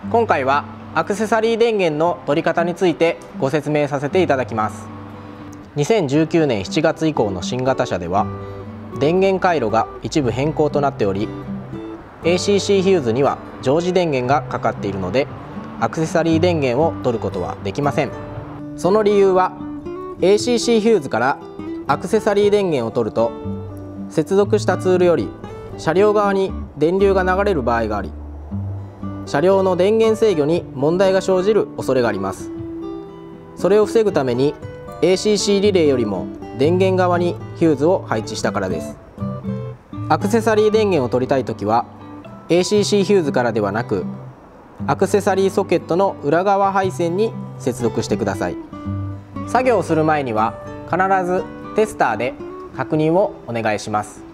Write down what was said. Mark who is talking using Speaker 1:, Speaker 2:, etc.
Speaker 1: 今回はアクセサリー電源の取り方についてご説明させていただきます。2019年7月以降の新型車では電源回路が一部変更となっており、 ACC ヒューズには常時電源がかかっているのでアクセサリー電源を取ることはできません。その理由は ACC ヒューズからアクセサリー電源を取ると接続したツールより車両側に電流が流れる場合があり、車両の電源制御に問題が生じる恐れがあります。それを防ぐために ACC リレーよりも電源側にヒューズを配置したからです。アクセサリー電源を取りたいときは ACC ヒューズからではなくアクセサリーソケットの裏側配線に接続してください。作業をする前には必ずテスターで確認をお願いします。